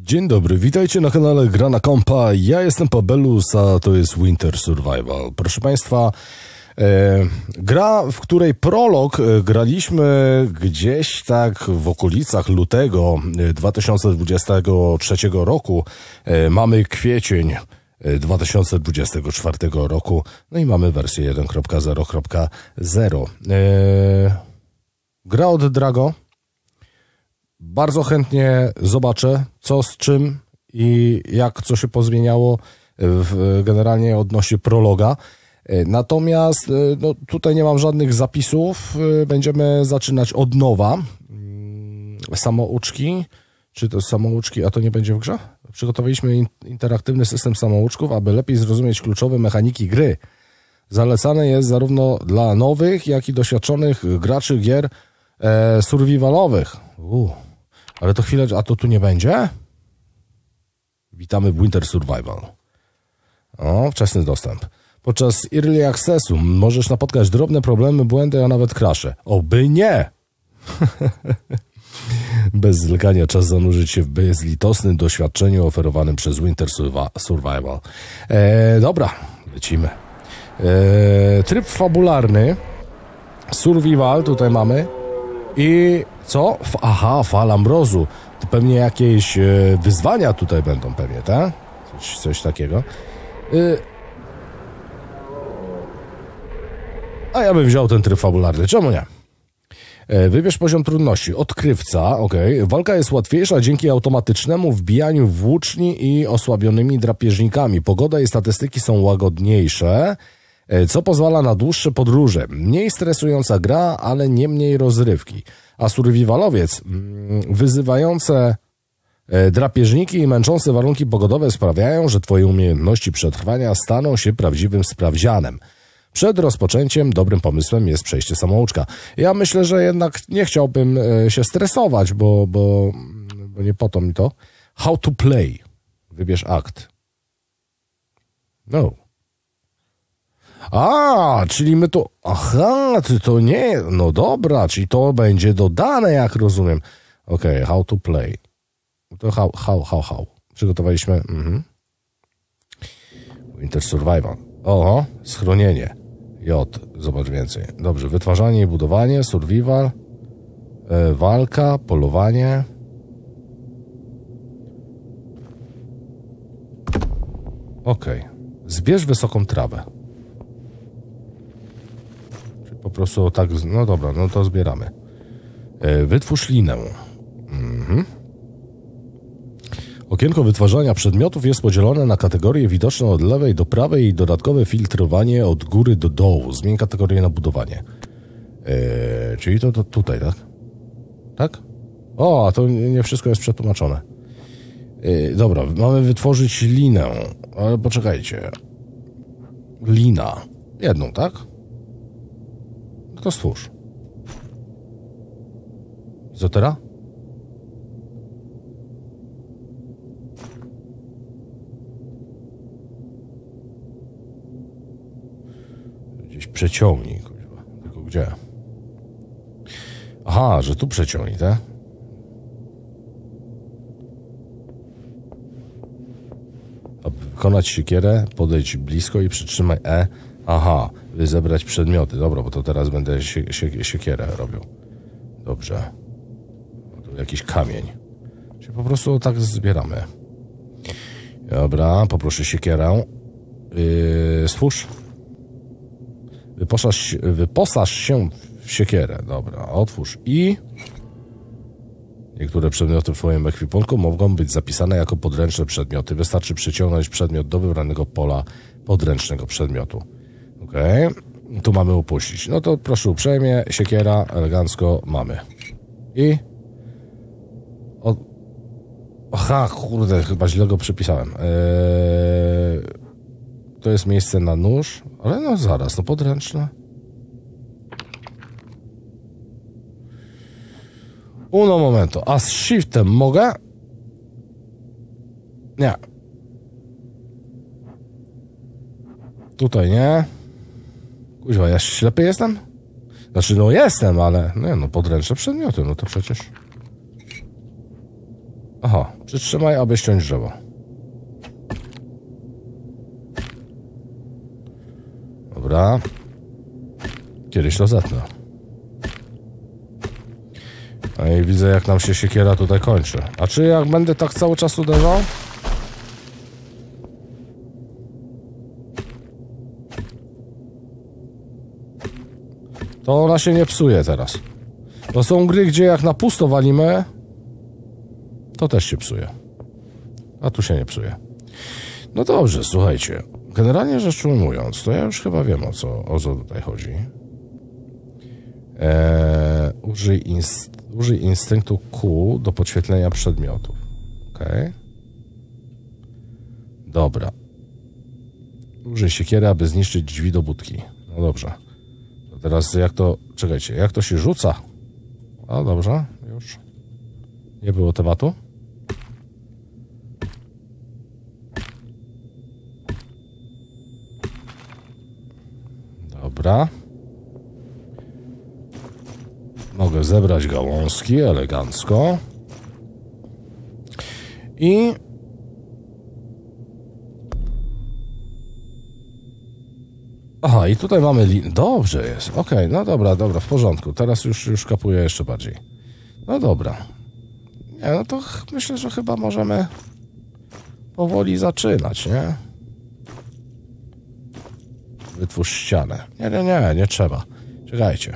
Dzień dobry, witajcie na kanale Gra na Kompa. Ja jestem Pabelus, a to jest Winter Survival. Proszę Państwa, gra, w której prolog graliśmy gdzieś tak w okolicach lutego 2023 roku. Mamy kwiecień 2024 roku, no i mamy wersję 1.0.0. Gra od Drago. Bardzo chętnie zobaczę, co z czym i jak co się pozmieniało generalnie odnośnie prologa. Natomiast no, tutaj nie mam żadnych zapisów. Będziemy zaczynać od nowa. Samouczki. Czy to samouczki, a to nie będzie w grze? Przygotowaliśmy interaktywny system samouczków, aby lepiej zrozumieć kluczowe mechaniki gry. Zalecane jest zarówno dla nowych, jak i doświadczonych graczy gier survivalowych. Ale to chwilę, a to tu nie będzie? Witamy w Winter Survival. O, wczesny dostęp. Podczas Early Accessu możesz napotkać drobne problemy, błędy, a nawet crashe. Oby nie! Bez zwlekania czas zanurzyć się w bezlitosnym doświadczeniu oferowanym przez Winter Survival. Dobra, lecimy. Tryb fabularny. Survival tutaj mamy. I co? Aha, fala mrozu. To pewnie jakieś wyzwania tutaj będą pewnie, tak? Coś takiego. A ja bym wziął ten tryb fabularny. Czemu nie? Wybierz poziom trudności. Odkrywca, ok. Walka jest łatwiejsza dzięki automatycznemu wbijaniu włóczni i osłabionymi drapieżnikami. Pogoda i statystyki są łagodniejsze, co pozwala na dłuższe podróże. Mniej stresująca gra, ale nie mniej rozrywki. A survivalowiec, wyzywające drapieżniki i męczące warunki pogodowe sprawiają, że twoje umiejętności przetrwania staną się prawdziwym sprawdzianem. Przed rozpoczęciem dobrym pomysłem jest przejście samouczka. Ja myślę, że jednak nie chciałbym się stresować, bo nie po to mi to. How to play. Wybierz akt. No. A, czyli my to... Aha, to nie... No dobra, czyli to będzie dodane, jak rozumiem. Okej, how to play. To how. Przygotowaliśmy... Winter Survival. Oho, schronienie. J, zobacz więcej. Dobrze, wytwarzanie i budowanie, survival, walka, polowanie. Okej. Zbierz wysoką trawę. Czyli po prostu tak, no dobra, no to zbieramy. Wytwórz linę. Okienko wytwarzania przedmiotów jest podzielone na kategorie widoczne od lewej do prawej i dodatkowe filtrowanie od góry do dołu. Zmień kategorię na budowanie. Czyli to tutaj, tak? Tak? O, a to nie wszystko jest przetłumaczone. Dobra, mamy wytworzyć linę. Ale poczekajcie. Lina. Jedną, tak? No to stwórz. Co teraz? Przeciągnij, kurwa. Tylko gdzie? Aha, że tu przeciągnij, tak? Aby wykonać siekierę, podejdź blisko i przytrzymaj E. Aha, by zebrać przedmioty. Dobra, bo to teraz będę siekierę robił. Dobrze. Tu jakiś kamień. Czyli po prostu tak zbieramy. Dobra, poproszę siekierę. Stwórz. Wyposaż się w siekierę. Dobra, otwórz i... Niektóre przedmioty w twoim ekwipunku mogą być zapisane jako podręczne przedmioty. Wystarczy przyciągnąć przedmiot do wybranego pola podręcznego przedmiotu. Okej. Tu mamy upuścić. No to proszę uprzejmie, siekiera, elegancko mamy. I... Aha, kurde, chyba źle go przypisałem. To jest miejsce na nóż, ale no zaraz, no podręczne. Uno momento. A z shiftem mogę? Nie. Tutaj nie. Kuźwa, ja ślepy jestem? Znaczy, no jestem, ale... Nie, no podręczne przedmioty, no to przecież... Aha, Przytrzymaj, aby ściąć drzewo. Dobra. Kiedyś to zetnę. No i widzę, jak nam się siekiera tutaj kończy. A czy jak będę tak cały czas uderzał? To ona się nie psuje teraz. To są gry, gdzie jak na pusto walimy, to też się psuje. A tu się nie psuje. No dobrze, słuchajcie. Generalnie rzecz ujmując, to ja już chyba wiem, o co tutaj chodzi. Użyj instynktu Q do podświetlenia przedmiotów. Okej. Dobra. Użyj siekiery, aby zniszczyć drzwi do budki. No dobrze. To teraz jak to... Czekajcie, jak to się rzuca? A dobrze, już. Nie było tematu? Dobra. Mogę zebrać gałązki elegancko. I... Aha, i tutaj mamy Dobrze jest, okej, no dobra, w porządku. Teraz już kapuję jeszcze bardziej. No dobra. Nie, no to myślę, że chyba możemy powoli zaczynać, nie? Wytwórz ścianę. Nie trzeba. Czekajcie.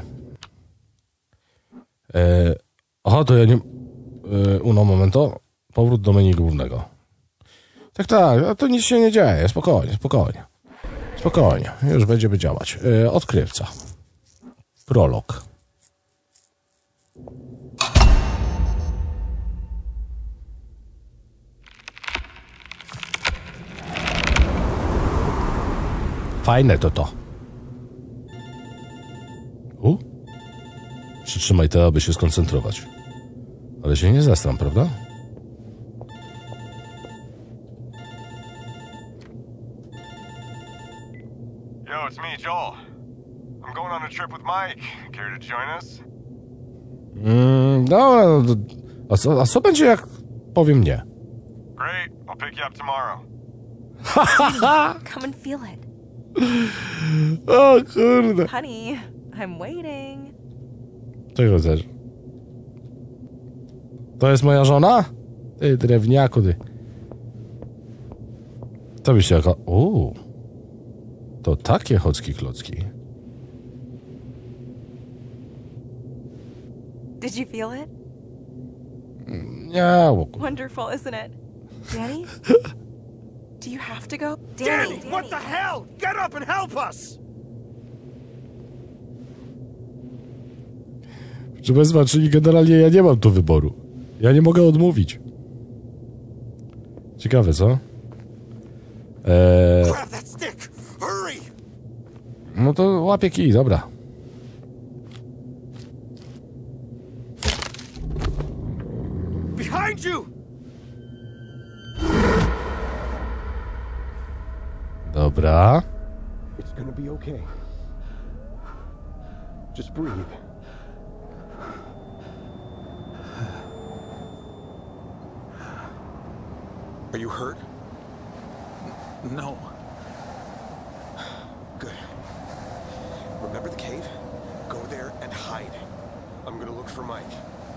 Aha, to ja nie... Uno momento. Powrót do menu głównego. Tak, a to nic się nie dzieje. Spokojnie. Już będziemy działać. Odkrywca. Prolog. Fajne to. Przytrzymaj to, aby się skoncentrować. Ale się nie zestram, prawda? Yo, it's me, Joel. I'm going on a trip with Mike. Care to join us? No, a co będzie, jak powiem nie? Great, I'll pick you up tomorrow. Come and feel it. O kurde. Honey, I'm waiting. Czego chcesz? To jest moja żona? Ty drewniaku, ty. To byście jako... To takie chocki klocki. Did you feel it? Nie, Wonderful, isn't it? Danny? Do you have to go? Danny, what the hell? Get up and help us! Proszę Państwa, czyli generalnie ja nie mam tu wyboru. Ja nie mogę odmówić. Ciekawe, co? Grab that stick! Hurry! No to łapię kij, dobra. Behind you! Dobra. It's gonna be okay. Just breathe. Are you hurt? No. Good. Remember the cave? Go there and hide. I'm gonna look for Mike.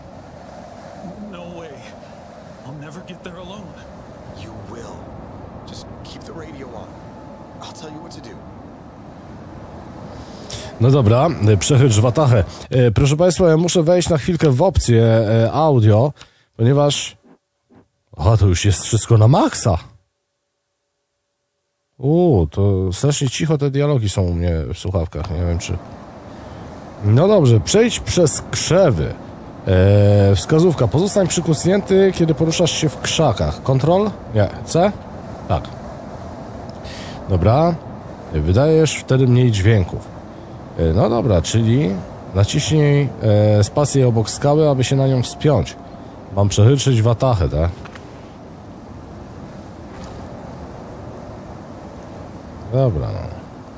No way. I'll never get there alone. You will. Just keep the radio on. I'll tell you what to do. No dobra, przechytrz watachę. Proszę Państwa, ja muszę wejść na chwilkę w opcję audio, ponieważ... to już jest wszystko na maksa. To strasznie cicho te dialogi są u mnie w słuchawkach, nie wiem czy... No dobrze, przejdź przez krzewy. Wskazówka, pozostań przykucnięty, kiedy poruszasz się w krzakach. Kontrol? Nie. C? Tak. Dobra. Wydajesz wtedy mniej dźwięków. No dobra, czyli naciśnij spację obok skały, aby się na nią wspiąć. Mam przechytrzyć watachę, tak? Dobra, no.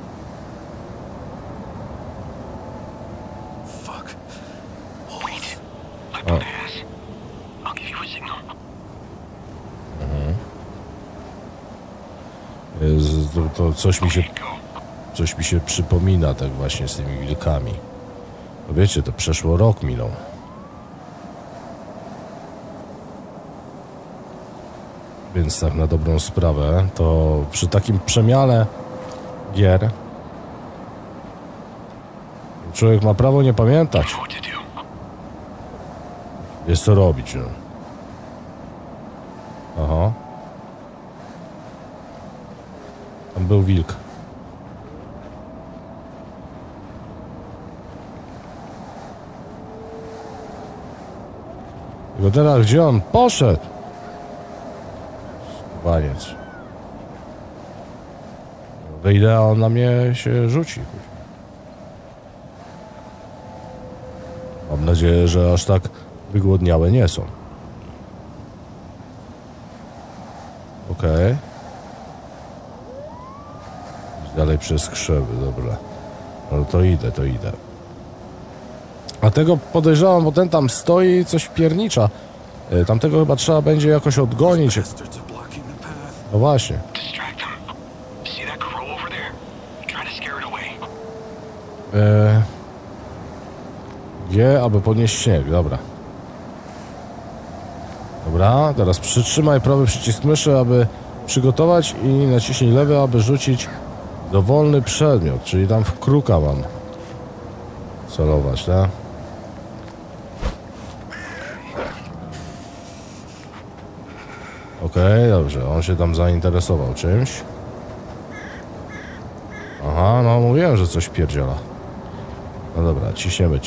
Fuck. Wait. Let me pass. I'll give you a signal. To coś mi się przypomina tak właśnie z tymi wilkami. No wiecie, to przeszło rok minął. Więc tak na dobrą sprawę, to przy takim przemiale gier człowiek ma prawo nie pamiętać. Jest co robić, no. Aha. Tam był wilk. Tylko teraz gdzie on poszedł? Skubaniec. Wyjdę, a on na mnie się rzuci. Mam nadzieję, że aż tak wygłodniałe nie są. Okej. Dalej przez krzewy, dobra. No to idę, to idę. A tego podejrzewam, bo ten tam stoi i coś piernicza. Tamtego chyba trzeba będzie jakoś odgonić. No właśnie. G, aby podnieść śnieg, dobra. Dobra, teraz przytrzymaj prawy przycisk myszy, aby przygotować i naciśnij lewy, aby rzucić dowolny przedmiot, czyli tam w kruka mam celować, tak? Okej, dobrze, on się tam zainteresował czymś. Aha, no mówiłem, że coś pierdziela. No dobra, ciśniemy.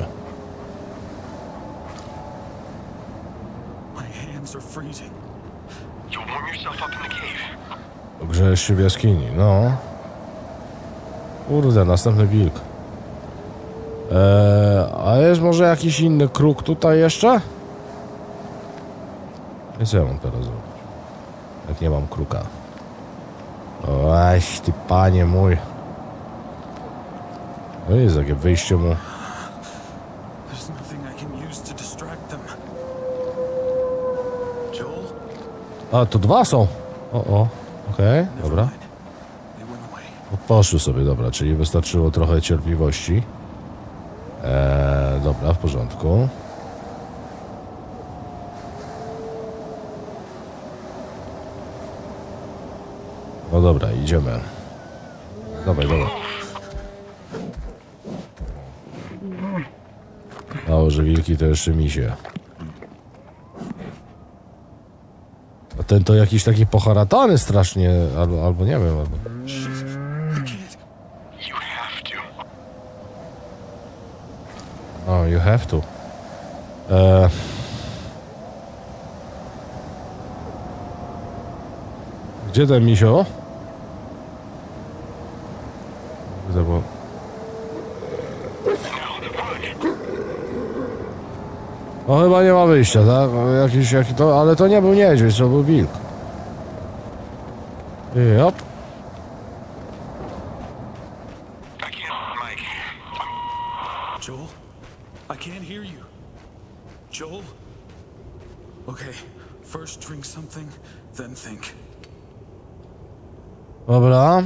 Grzejesz się w jaskini, no. Kurde, następny wilk. A jest może jakiś inny kruk tutaj jeszcze? I co ja mam teraz zrobić? Jak nie mam kruka. Oś, ty panie mój. No jest jakie wyjście mu. A, to dwa są. Okej, dobra. Poszły sobie, dobra, czyli wystarczyło trochę cierpliwości. Dobra, w porządku. No dobra, idziemy. Dawaj. Mało, że wilki to jeszcze misie. A ten to jakiś taki poharatany strasznie, albo nie wiem, albo... Oh, you have to. Gdzie ten misio? Widzę, bo... No chyba nie ma wyjścia, tak? Jakiś to, ale to nie był niedźwiedź, to był wilk. Jop. Joel, I can't hear you. Joel? Okay, first drink something, then think. Dobra.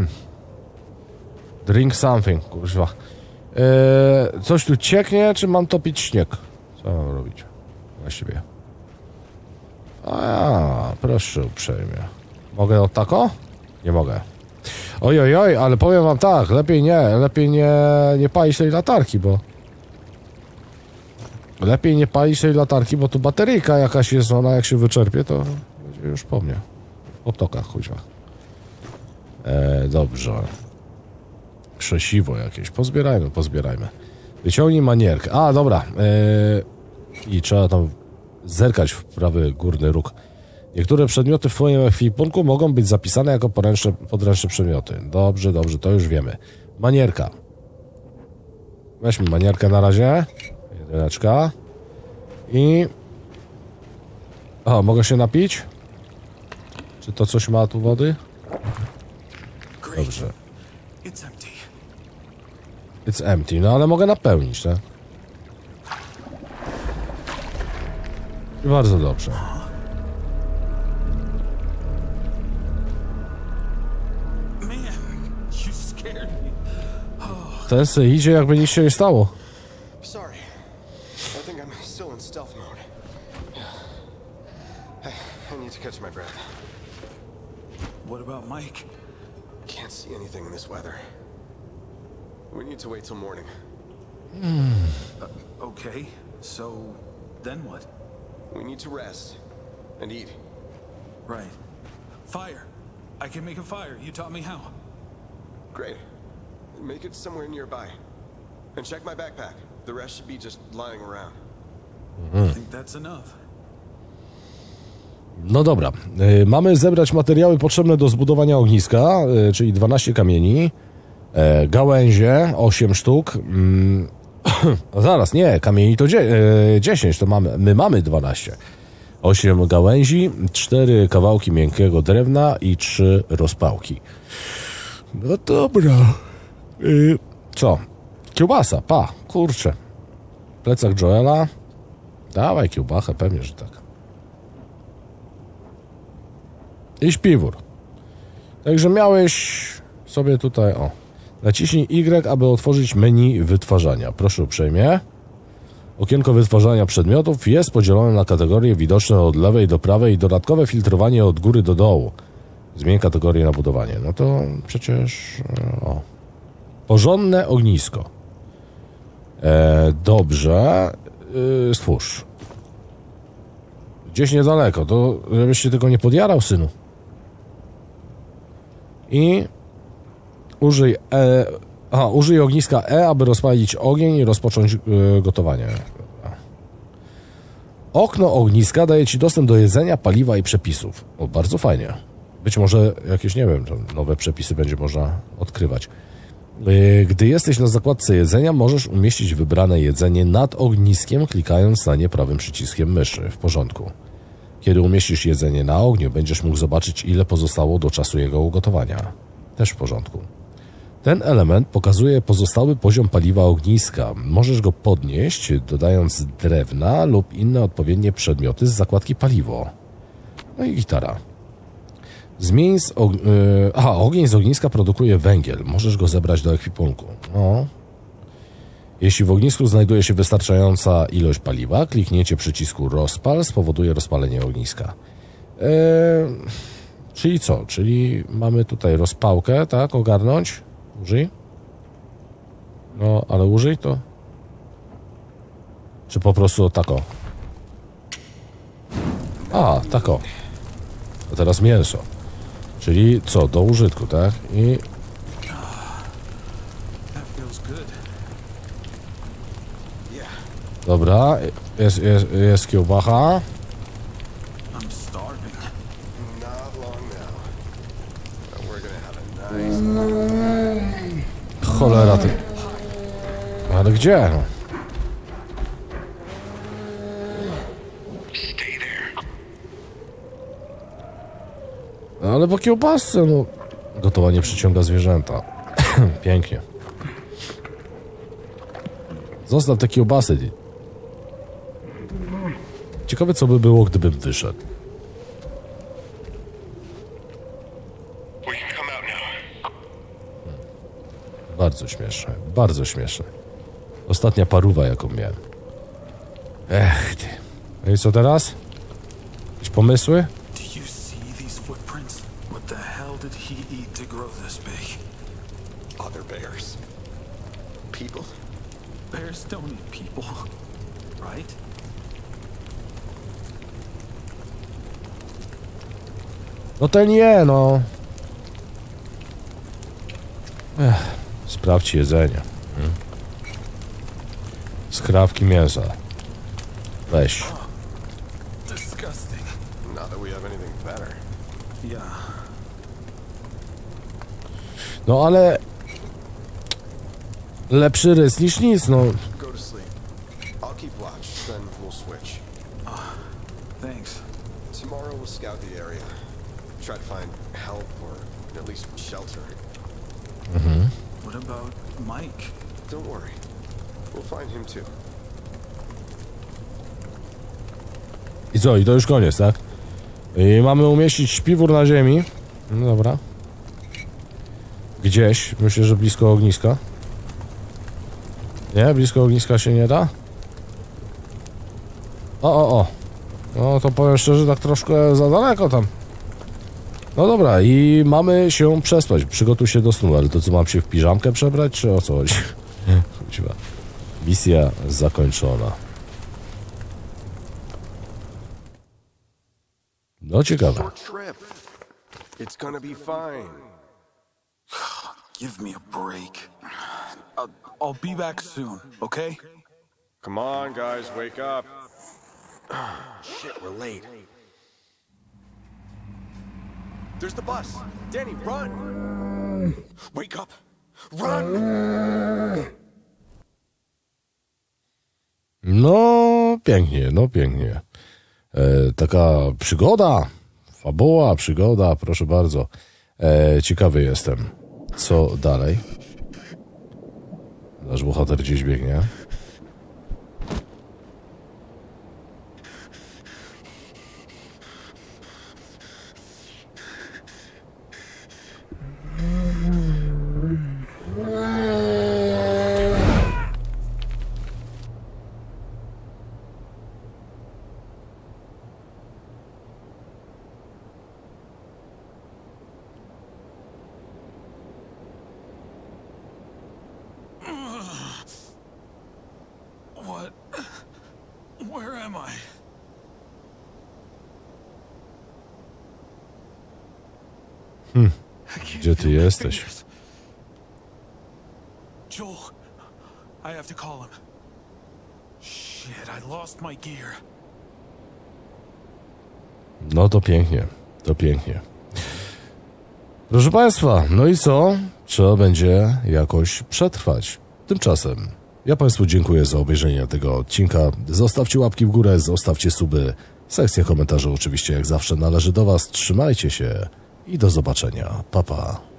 Drink something, kurwa. Coś tu cieknie, czy mam topić śnieg? Co mam robić? Właściwie. Proszę uprzejmie. Mogę od tako? Nie mogę. Oj, ale powiem wam tak, lepiej nie palić tej latarki, bo... Lepiej nie palić tej latarki, bo tu bateryjka jakaś jest, ona jak się wyczerpie, to będzie już po mnie. Po tokach, chuźwa. Dobrze. Krzesiwo jakieś. Pozbierajmy. Wyciągnij manierkę. A, dobra. I trzeba tam zerkać w prawy górny róg. Niektóre przedmioty w twoim ekwipunku mogą być zapisane jako podręczne przedmioty. Dobrze, to już wiemy. Manierka. Weźmy manierkę na razie. Jedyneczka. I... O, mogę się napić? Czy to coś ma tu wody? Dobrze. It's empty. No ale mogę napełnić, tak? I bardzo dobrze. Ten se idzie, jakby nic się nie stało. Sorry. I think I'm still in stealth mode. I need to catch my breath. What about Mike? Can't see anything in this weather. We need to wait till morning. Okay, so then what? We need to rest and eat. Right. Fire. I can make a fire. You taught me how. Great. Make it somewhere nearby. And check my backpack. The rest should be just lying around. I think that's enough. No dobra, mamy zebrać materiały potrzebne do zbudowania ogniska, czyli 12 kamieni, gałęzie, 8 sztuk. Zaraz, nie, kamieni to 10, to my mamy 12. 8 gałęzi, 4 kawałki miękkiego drewna i 3 rozpałki. No dobra. Co? Kiełbasa, kurczę. Plecak Joela. Dawaj kiełbachę, pewnie, że tak. I śpiwór. Także miałeś sobie tutaj, naciśnij Y, aby otworzyć menu wytwarzania. Proszę uprzejmie. Okienko wytwarzania przedmiotów jest podzielone na kategorie widoczne od lewej do prawej i dodatkowe filtrowanie od góry do dołu. Zmień kategorię na budowanie. No to przecież... Porządne ognisko. Dobrze. Stwórz. Gdzieś niedaleko, to żebyś się tylko nie podjarał, synu. I użyj ogniska E, aby rozpalić ogień i rozpocząć gotowanie. Okno ogniska daje ci dostęp do jedzenia, paliwa i przepisów. Bardzo fajnie. Być może jakieś, nie wiem, nowe przepisy będzie można odkrywać. Gdy jesteś na zakładce jedzenia, możesz umieścić wybrane jedzenie nad ogniskiem, klikając na nie prawym przyciskiem myszy. W porządku. Kiedy umieścisz jedzenie na ogniu, będziesz mógł zobaczyć, ile pozostało do czasu jego ugotowania. Też w porządku. Ten element pokazuje pozostały poziom paliwa ogniska. Możesz go podnieść, dodając drewna lub inne odpowiednie przedmioty z zakładki paliwo. No i gitara. Zmień ogień z ogniska produkuje węgiel. Możesz go zebrać do ekwipunku. Jeśli w ognisku znajduje się wystarczająca ilość paliwa, kliknięcie przycisku rozpal spowoduje rozpalenie ogniska. Czyli co? Czyli mamy tutaj rozpałkę, tak? Ogarnąć? Użyj? No, ale użyj to? Czy po prostu tako? Tako. A teraz mięso. Czyli co? Do użytku, tak? I... Dobra, jest kiełbacha. Cholera ty. Ale gdzie? Ale po kiełbasce, no. Gotowanie przyciąga zwierzęta. Pięknie. Zostaw te kiełbasy. Ciekawe, co by było, gdybym wyszedł. Bardzo śmieszne, bardzo śmieszne. Ostatnia parówa, jaką miałem. Ech ty. No i co teraz? Jakieś pomysły? Do you see these footprints? What the hell did he eat to grow this big? Other bears. People? Bears don't eat people, right? No ten nie, no. Sprawdź jedzenie. Skrawki mięsa. Weź. Disgusting. Not that we have anything better. Yeah. No ale... Lepszy rys niż nic, no. Go to sleep. I'll keep watch, then we'll switch. Thanks. Tomorrow we'll scout the area. Try to find help or at least shelter. What about Mike? Don't worry. We'll find him too. I co? I to już koniec, tak? I mamy umieścić śpiwór na ziemi. No dobra. Gdzieś. Myślę, że blisko ogniska. Nie? Blisko ogniska się nie da? O. No to powiem szczerze, tak troszkę za daleko tam. No dobra, i mamy się przespać. Przygotuj się do snu, ale to co, mam się w piżamkę przebrać, czy o co chodzi? Misja zakończona. No ciekawe. Short trip. It's gonna be fine. Give me a break. I'll be back soon, okay? Come on, guys, wake up. Shit, we're late. There's the bus. Danny, run! Wake up! Run! No pięknie, no pięknie. Taka przygoda, fabuła, przygoda, proszę bardzo. Ciekawy jestem, co dalej. Nasz bohater gdzieś biegnie. What? Where am I? Gdzie ty jesteś? Joel, I have to call him. Shit, I lost my gear. No to pięknie, to pięknie. Proszę Państwa, no i co? Trzeba będzie jakoś przetrwać. Tymczasem ja Państwu dziękuję za obejrzenie tego odcinka. Zostawcie łapki w górę, zostawcie suby. Sekcja komentarzy oczywiście jak zawsze należy do Was. Trzymajcie się i do zobaczenia. Pa, pa.